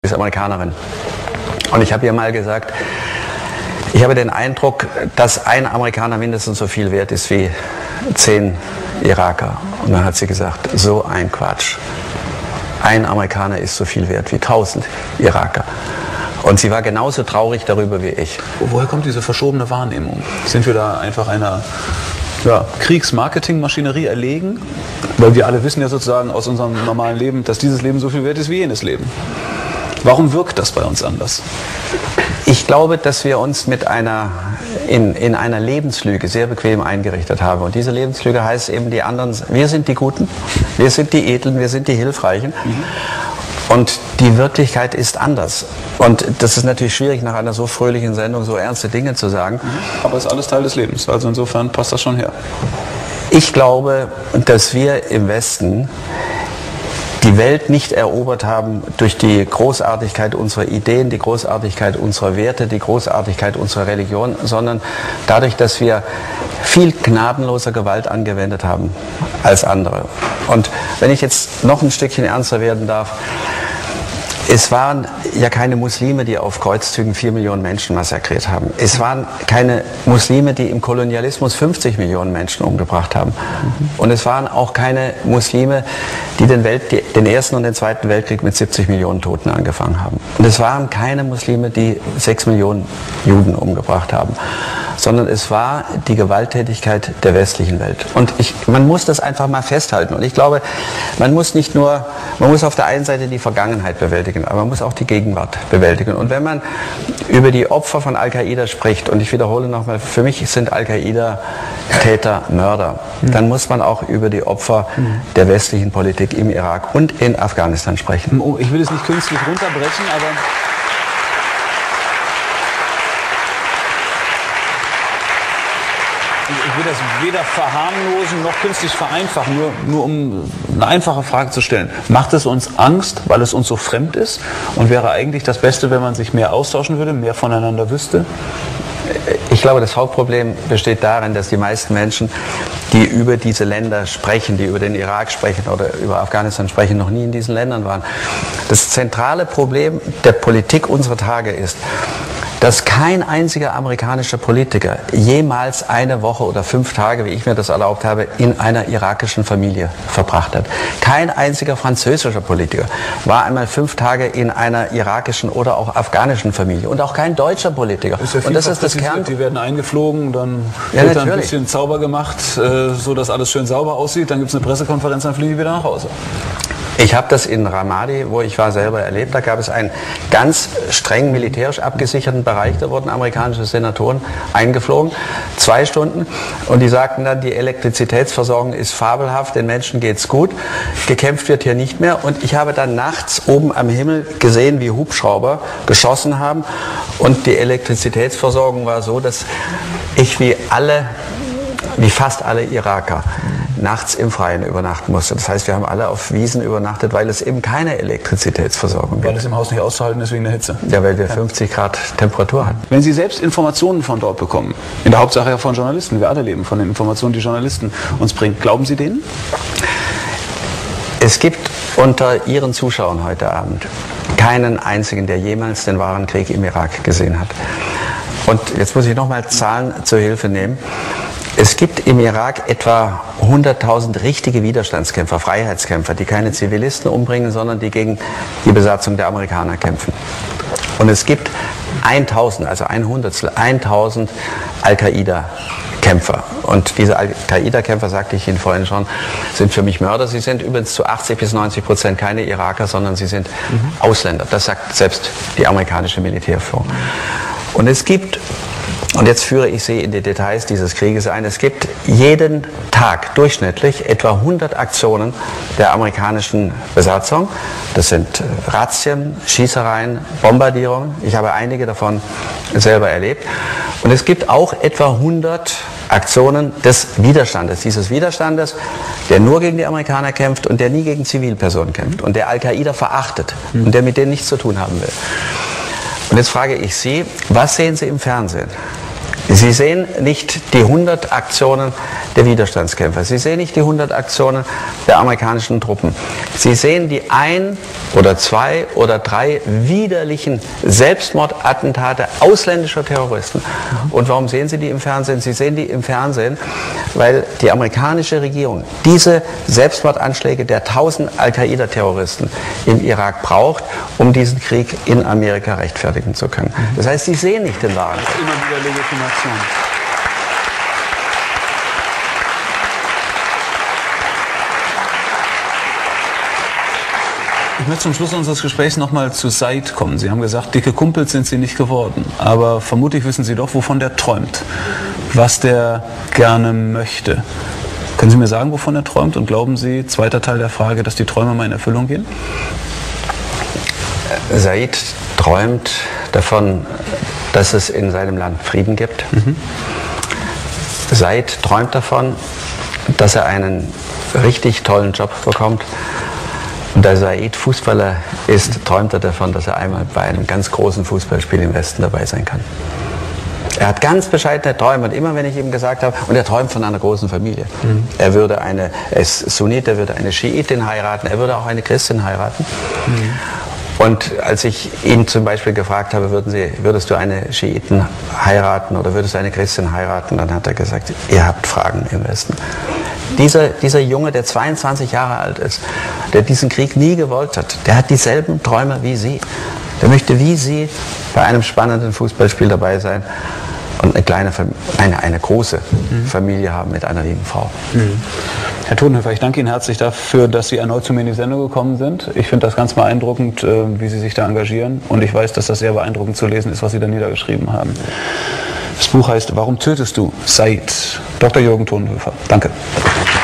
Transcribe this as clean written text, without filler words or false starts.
ist Amerikanerin. Und ich habe ihr mal gesagt, ich habe den Eindruck, dass ein Amerikaner mindestens so viel wert ist wie 10 Iraker. Und dann hat sie gesagt, so ein Quatsch. Ein Amerikaner ist so viel wert wie 1000 Iraker. Und sie war genauso traurig darüber wie ich. Woher kommt diese verschobene Wahrnehmung? Sind wir da einfach einer Kriegsmarketingmaschinerie erlegen? Weil wir alle wissen ja sozusagen aus unserem normalen Leben, dass dieses Leben so viel wert ist wie jenes Leben. Warum wirkt das bei uns anders? Ich glaube, dass wir uns mit in einer Lebenslüge sehr bequem eingerichtet haben. Und diese Lebenslüge heißt eben, die anderen, wir sind die Guten, wir sind die Edlen, wir sind die Hilfreichen. Und die Wirklichkeit ist anders. Und das ist natürlich schwierig, nach einer so fröhlichen Sendung so ernste Dinge zu sagen. Aber es ist alles Teil des Lebens. Also insofern passt das schon her. Ich glaube, dass wir im Westen die Welt nicht erobert haben durch die Großartigkeit unserer Ideen, die Großartigkeit unserer Werte, die Großartigkeit unserer Religion, sondern dadurch, dass wir viel gnadenloser Gewalt angewendet haben als andere. Und wenn ich jetzt noch ein Stückchen ernster werden darf, es waren ja keine Muslime, die auf Kreuzzügen 4 Millionen Menschen massakriert haben. Es waren keine Muslime, die im Kolonialismus 50 Millionen Menschen umgebracht haben. Und es waren auch keine Muslime, die den Ersten und den Zweiten Weltkrieg mit 70 Millionen Toten angefangen haben. Und es waren keine Muslime, die 6 Millionen Juden umgebracht haben. Sondern es war die Gewalttätigkeit der westlichen Welt. Und man muss das einfach mal festhalten. Und ich glaube, man muss auf der einen Seite die Vergangenheit bewältigen, aber man muss auch die Gegenwart bewältigen. Und wenn man über die Opfer von Al-Qaida spricht, und ich wiederhole nochmal, für mich sind Al-Qaida Täter, Mörder, dann muss man auch über die Opfer der westlichen Politik im Irak und in Afghanistan sprechen. Ich will es nicht künstlich runterbrechen, aber ich will das weder verharmlosen noch künstlich vereinfachen, nur um eine einfache Frage zu stellen. Macht es uns Angst, weil es uns so fremd ist? Und wäre eigentlich das Beste, wenn man sich mehr austauschen würde, mehr voneinander wüsste? Ich glaube, das Hauptproblem besteht darin, dass die meisten Menschen, die über diese Länder sprechen, die über den Irak sprechen oder über Afghanistan sprechen, noch nie in diesen Ländern waren. Das zentrale Problem der Politik unserer Tage ist, dass kein einziger amerikanischer Politiker jemals eine Woche oder 5 Tage, wie ich mir das erlaubt habe, in einer irakischen Familie verbracht hat. Kein einziger französischer Politiker war einmal 5 Tage in einer irakischen oder auch afghanischen Familie. Und auch kein deutscher Politiker. Und das ist das Kern. Die werden eingeflogen, dann wird ein bisschen Zauber gemacht, so dass alles schön sauber aussieht. Dann gibt es eine Pressekonferenz, dann fliegen die wieder nach Hause. Ich habe das in Ramadi, wo ich war, selber erlebt. Da gab es einen ganz streng militärisch abgesicherten Bereich. Da wurden amerikanische Senatoren eingeflogen, 2 Stunden. Und die sagten dann, die Elektrizitätsversorgung ist fabelhaft, den Menschen geht's gut. Gekämpft wird hier nicht mehr. Und ich habe dann nachts oben am Himmel gesehen, wie Hubschrauber geschossen haben. Und die Elektrizitätsversorgung war so, dass ich wie fast alle Iraker nachts im Freien übernachten musste. Das heißt, wir haben alle auf Wiesen übernachtet, weil es eben keine Elektrizitätsversorgung gibt. Weil es im Haus nicht auszuhalten ist wegen der Hitze. Ja, weil wir 50 Grad Temperatur hatten. Wenn Sie selbst Informationen von dort bekommen, in der Hauptsache ja von Journalisten, wir alle leben von den Informationen, die Journalisten uns bringen, glauben Sie denen? Es gibt unter Ihren Zuschauern heute Abend keinen einzigen, der jemals den wahren Krieg im Irak gesehen hat. Und jetzt muss ich nochmal Zahlen zur Hilfe nehmen. Es gibt im Irak etwa 100.000 richtige Widerstandskämpfer, Freiheitskämpfer, die keine Zivilisten umbringen, sondern die gegen die Besatzung der Amerikaner kämpfen. Und es gibt 1.000, also 100.000 Al-Qaida-Kämpfer. Und diese Al-Qaida-Kämpfer, sagte ich Ihnen vorhin schon, sind für mich Mörder. Sie sind übrigens zu 80-90% keine Iraker, sondern sie sind Ausländer. Das sagt selbst die amerikanische Militärführung. Und es gibt, und jetzt führe ich Sie in die Details dieses Krieges ein, es gibt jeden Tag durchschnittlich etwa 100 Aktionen der amerikanischen Besatzung. Das sind Razzien, Schießereien, Bombardierungen. Ich habe einige davon selber erlebt. Und es gibt auch etwa 100 Aktionen des Widerstandes, dieses Widerstandes, der nur gegen die Amerikaner kämpft und der nie gegen Zivilpersonen kämpft und der Al-Qaida verachtet und der mit denen nichts zu tun haben will. Und jetzt frage ich Sie, was sehen Sie im Fernsehen? Sie sehen nicht die 100 Aktionen der Widerstandskämpfer. Sie sehen nicht die 100 Aktionen der amerikanischen Truppen. Sie sehen die 1 oder 2 oder 3 widerlichen Selbstmordattentate ausländischer Terroristen. Und warum sehen Sie die im Fernsehen? Sie sehen die im Fernsehen, weil die amerikanische Regierung diese Selbstmordanschläge der 1000 Al-Qaida-Terroristen im Irak braucht, um diesen Krieg in Amerika rechtfertigen zu können. Das heißt, Sie sehen nicht den wahren Krieg. Immer wieder Legitimation. Ich möchte zum Schluss unseres Gesprächs nochmal zu Said kommen. Sie haben gesagt, dicke Kumpels sind Sie nicht geworden. Aber vermutlich wissen Sie doch, wovon der träumt. Was der gerne möchte. Können Sie mir sagen, wovon er träumt? Und glauben Sie, zweiter Teil der Frage, dass die Träume mal in Erfüllung gehen? Said träumt davon, dass es in seinem Land Frieden gibt. Said träumt davon, dass er einen richtig tollen Job bekommt. Und da Said Fußballer ist, träumt er davon, dass er einmal bei einem ganz großen Fußballspiel im Westen dabei sein kann. Er hat ganz bescheidene Träume und immer wenn ich ihm gesagt habe, und er träumt von einer großen Familie. Er ist Sunnit, er würde eine Schiitin heiraten, er würde auch eine Christin heiraten. Und als ich ihn zum Beispiel gefragt habe, würdest du eine Schiiten heiraten oder würdest du eine Christin heiraten, dann hat er gesagt, ihr habt Fragen im Westen. Dieser Junge, der 22 Jahre alt ist, der diesen Krieg nie gewollt hat, der hat dieselben Träume wie Sie. Der möchte wie Sie bei einem spannenden Fußballspiel dabei sein und eine große Familie haben mit einer lieben Frau. Herr Todenhöfer, ich danke Ihnen herzlich dafür, dass Sie erneut zu mir in die Sendung gekommen sind. Ich finde das ganz beeindruckend, wie Sie sich da engagieren. Und ich weiß, dass das sehr beeindruckend zu lesen ist, was Sie da niedergeschrieben haben. Das Buch heißt Warum tötest du? Said. Dr. Jürgen Todenhöfer. Danke.